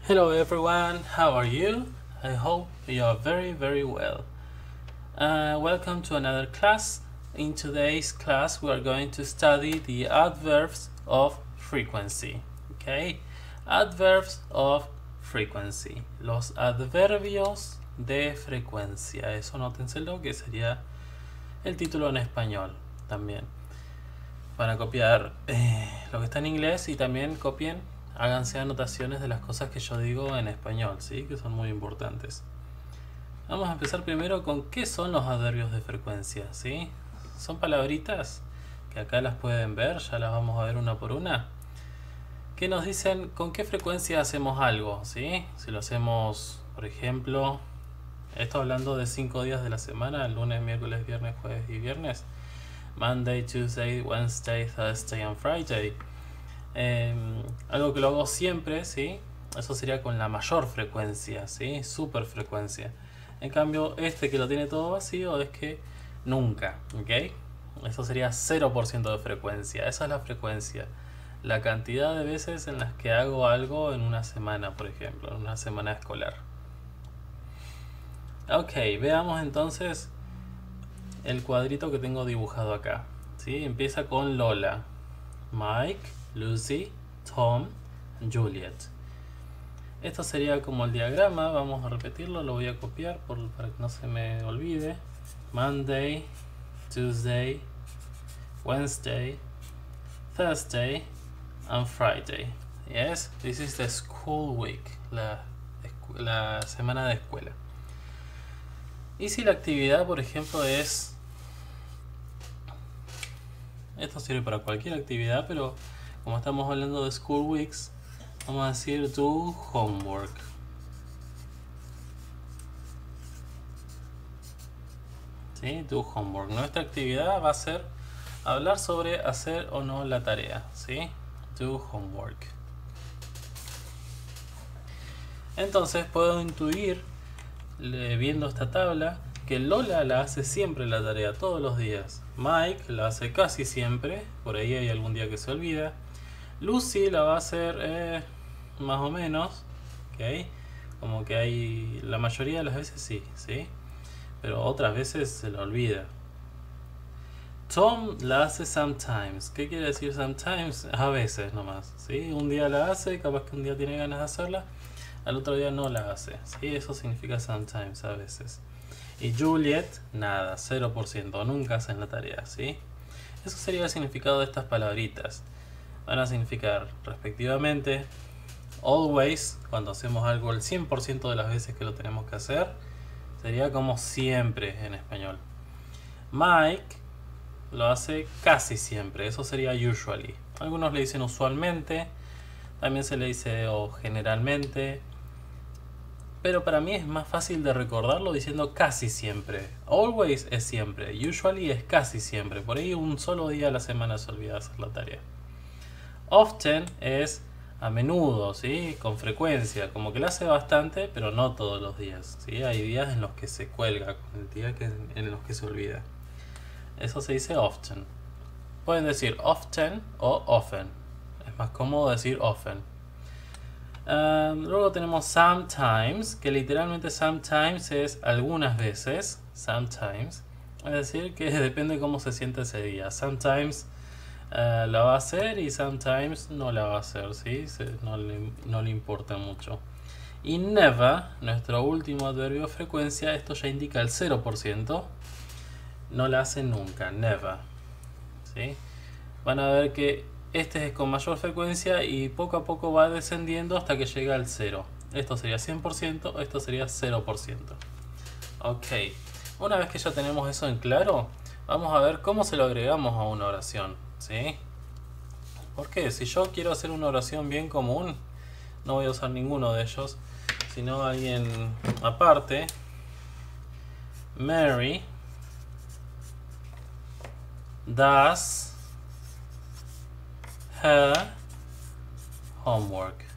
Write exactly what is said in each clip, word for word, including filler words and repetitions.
Hello everyone, how are you? I hope you are very very well. Uh, welcome to another class. In today's class we are going to study the adverbs of frequency. Okay? Adverbs of frequency. Los adverbios de frecuencia. Eso nótenselo que sería el título en español también. Van a copiar eh, lo que está en inglés y también copien, háganse anotaciones de las cosas que yo digo en español, ¿sí? Que son muy importantes. Vamos a empezar primero con qué son los adverbios de frecuencia, ¿sí? Son palabritas que acá las pueden ver, ya las vamos a ver una por una, que nos dicen con qué frecuencia hacemos algo, ¿sí? Si lo hacemos, por ejemplo, esto hablando de cinco días de la semana, lunes, miércoles, viernes, jueves y viernes. Monday, Tuesday, Wednesday, Thursday and Friday. Eh, algo que lo hago siempre, ¿sí? Eso sería con la mayor frecuencia, ¿sí? Super frecuencia. En cambio, este que lo tiene todo vacío es que nunca, ¿ok? Eso sería cero por ciento de frecuencia. Esa es la frecuencia. La cantidad de veces en las que hago algo en una semana, por ejemplo, en una semana escolar. Ok, veamos entonces el cuadrito que tengo dibujado acá, ¿sí? Empieza con Lola, Mike, Lucy, Tom, Juliet. Esto sería como el diagrama. Vamos a repetirlo, lo voy a copiar por, para que no se me olvide. Monday, Tuesday, Wednesday, Thursday and Friday. Yes, this is the school week, la, la semana de escuela. Y si la actividad, por ejemplo, es... Esto sirve para cualquier actividad, pero como estamos hablando de school weeks, vamos a decir do homework. ¿Sí? Do homework. Nuestra actividad va a ser hablar sobre hacer o no la tarea, ¿sí? Do homework. Entonces puedo intuir, viendo esta tabla, que Lola la hace siempre la tarea, todos los días. Mike la hace casi siempre, por ahí hay algún día que se olvida. Lucy la va a hacer eh, más o menos, ¿ok? Como que hay, la mayoría de las veces sí, ¿sí? Pero otras veces se la olvida. Tom la hace sometimes. ¿Qué quiere decir sometimes? A veces nomás, ¿sí? Un día la hace, capaz que un día tiene ganas de hacerla, al otro día no la hace, ¿sí? Eso significa sometimes, a veces. Y Juliet, nada, cero por ciento, nunca hacen la tarea, ¿sí? Eso sería el significado de estas palabritas. Van a significar respectivamente always, cuando hacemos algo el cien por ciento de las veces que lo tenemos que hacer, sería como siempre en español. Mike lo hace casi siempre, eso sería usually. Algunos le dicen usualmente, también se le dice o generalmente, pero para mí es más fácil de recordarlo diciendo casi siempre. Always es siempre, usually es casi siempre. Por ahí un solo día a la semana se olvida hacer la tarea. Often es a menudo, ¿sí? Con frecuencia, como que lo hace bastante, pero no todos los días, ¿sí? Hay días en los que se cuelga, con el día que, en los que se olvida. Eso se dice often. Pueden decir often o often. Es más cómodo decir often. Um, luego tenemos sometimes, que literalmente sometimes es algunas veces, sometimes, es decir que depende cómo se siente ese día. Sometimes uh, la va a hacer y sometimes no la va a hacer, ¿sí? Se, no, le, no le importa mucho. Y never, nuestro último adverbio de frecuencia, esto ya indica el cero por ciento, no la hace nunca, never, ¿sí? Van a ver que este es con mayor frecuencia y poco a poco va descendiendo hasta que llega al cero. Esto sería cien por ciento, esto sería cero por ciento. Ok, una vez que ya tenemos eso en claro, vamos a ver cómo se lo agregamos a una oración, ¿sí? Porque si yo quiero hacer una oración bien común, no voy a usar ninguno de ellos, sino alguien aparte. Mary does her homework.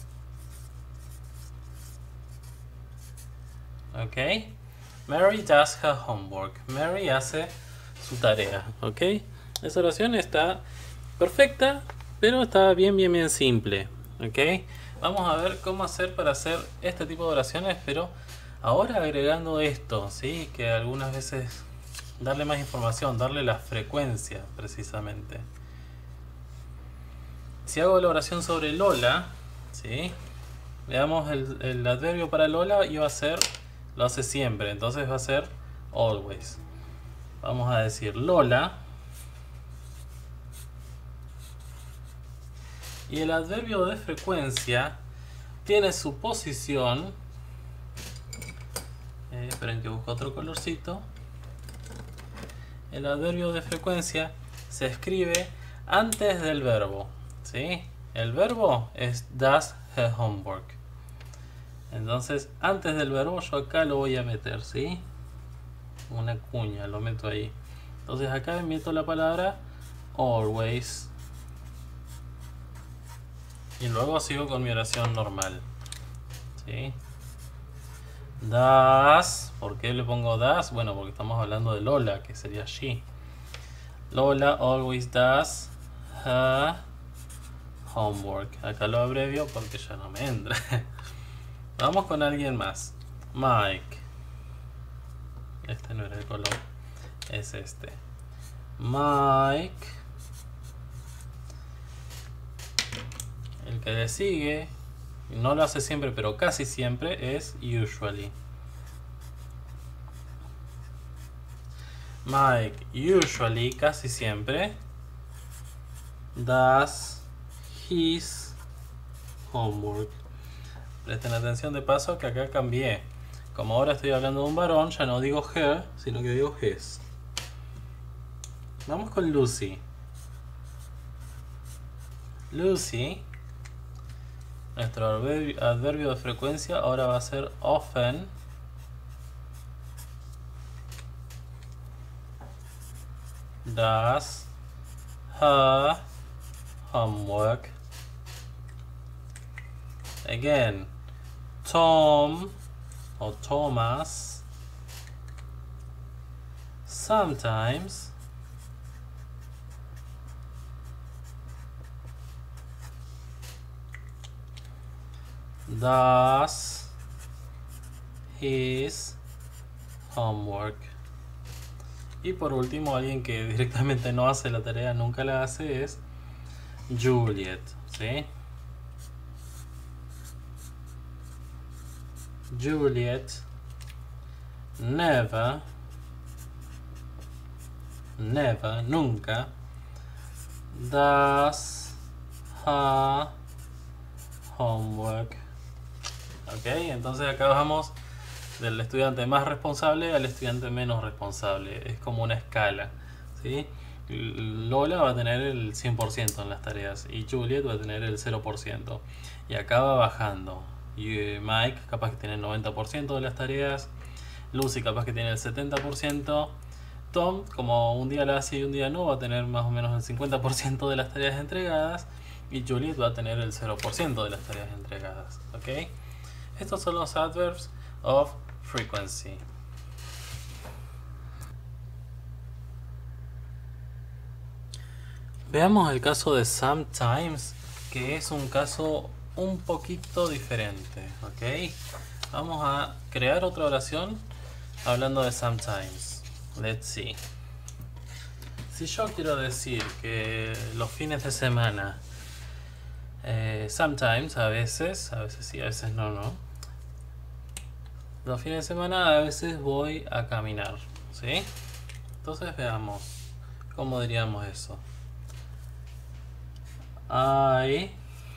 Ok, Mary does her homework. Mary hace su tarea. Ok, esa oración está perfecta, pero está bien, bien, bien simple. Ok, Vamos a ver cómo hacer para hacer este tipo de oraciones, pero ahora agregando esto, ¿sí? Que algunas veces darle más información, darle la frecuencia precisamente. Si hago la oración sobre Lola, ¿sí? Veamos el, el adverbio para Lola y va a ser, lo hace siempre, entonces va a ser always. Vamos a decir Lola. Y el adverbio de frecuencia tiene su posición. Eh, esperen que busco otro colorcito. El adverbio de frecuencia se escribe antes del verbo, ¿sí? El verbo es does her homework. Entonces, antes del verbo yo acá lo voy a meter, ¿sí? Una cuña, lo meto ahí. Entonces acá meto la palabra always. Y luego sigo con mi oración normal, ¿sí? Does. ¿Por qué le pongo does? Bueno, porque estamos hablando de Lola, que sería she. Lola always does her homework. Acá lo abrevio porque ya no me entra. Vamos con alguien más. Mike. Este no era el color. Es este. Mike. El que le sigue, no lo hace siempre, pero casi siempre, es usually. Mike usually, casi siempre, does his homework. Presten atención de paso que acá cambié. Como ahora estoy hablando de un varón, ya no digo her, sino que digo his. Vamos con Lucy. Lucy. Nuestro adverbio, adverbio de frecuencia ahora va a ser often. Does her homework. Again, Tom or Thomas sometimes does his homework. Y por último, alguien que directamente no hace la tarea, nunca la hace, es Juliet, ¿sí? Juliet never, never, nunca does her homework. Ok, entonces acá bajamos del estudiante más responsable al estudiante menos responsable. Es como una escala, ¿sí? Lola va a tener el cien por ciento en las tareas y Juliet va a tener el cero por ciento. Y acá va bajando. Y Mike capaz que tiene el noventa por ciento de las tareas. Lucy capaz que tiene el setenta por ciento. Tom, como un día la hace y un día no, va a tener más o menos el cincuenta por ciento de las tareas entregadas. Y Juliet va a tener el cero por ciento de las tareas entregadas. ¿Ok? Estos son los adverbs of frequency. Veamos el caso de sometimes, que es un caso un poquito diferente. ¿Ok? Vamos a crear otra oración hablando de sometimes. Let's see. Si yo quiero decir que los fines de semana, eh, sometimes, a veces, a veces sí, a veces no, no. Los fines de semana a veces voy a caminar, ¿sí? Entonces veamos cómo diríamos eso. I,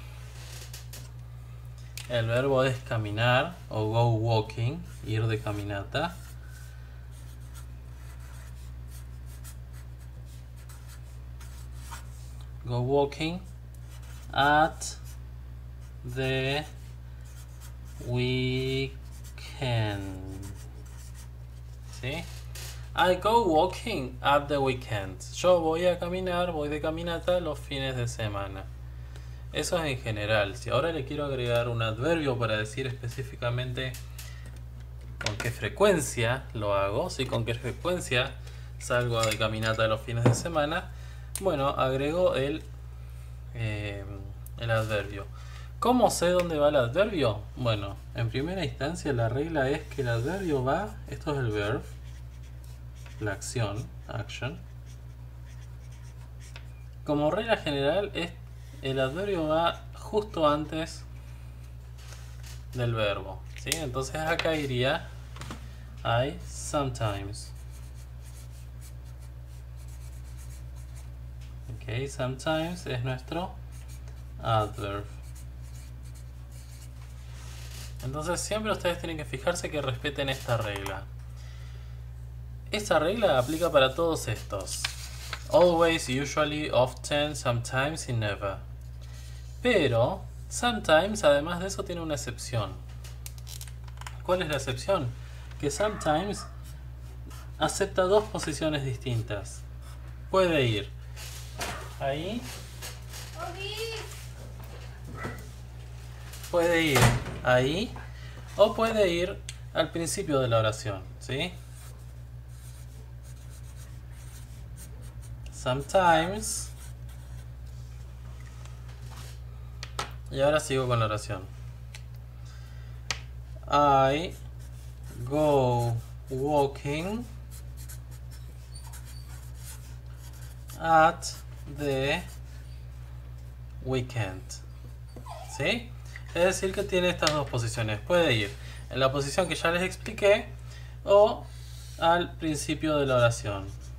el verbo es caminar o go walking, ir de caminata. Go walking at the weekend. ¿Sí? I go walking at the weekends. Yo voy a caminar, voy de caminata los fines de semana. Eso es en general. Si ahora le quiero agregar un adverbio para decir específicamente con qué frecuencia lo hago, ¿sí? Con qué frecuencia salgo de caminata los fines de semana, bueno, agrego el, eh, el adverbio. ¿Cómo sé dónde va el adverbio? Bueno, en primera instancia la regla es que el adverbio va, esto es el verb, la acción, action. Como regla general, es, el adverbio va justo antes del verbo, ¿sí? Entonces acá iría I sometimes. Ok, sometimes es nuestro adverb. Entonces siempre ustedes tienen que fijarse que respeten esta regla. Esta regla aplica para todos estos. Always, usually, often, sometimes y never. Pero sometimes, además de eso, tiene una excepción. ¿Cuál es la excepción? Que sometimes acepta dos posiciones distintas. Puede ir ahí. Puede ir ahí o puede ir al principio de la oración, ¿sí? Sometimes. Y ahora sigo con la oración. I go walking at the weekend. ¿Sí? Es decir que tiene estas dos posiciones. Puede ir en la posición que ya les expliqué o al principio de la oración.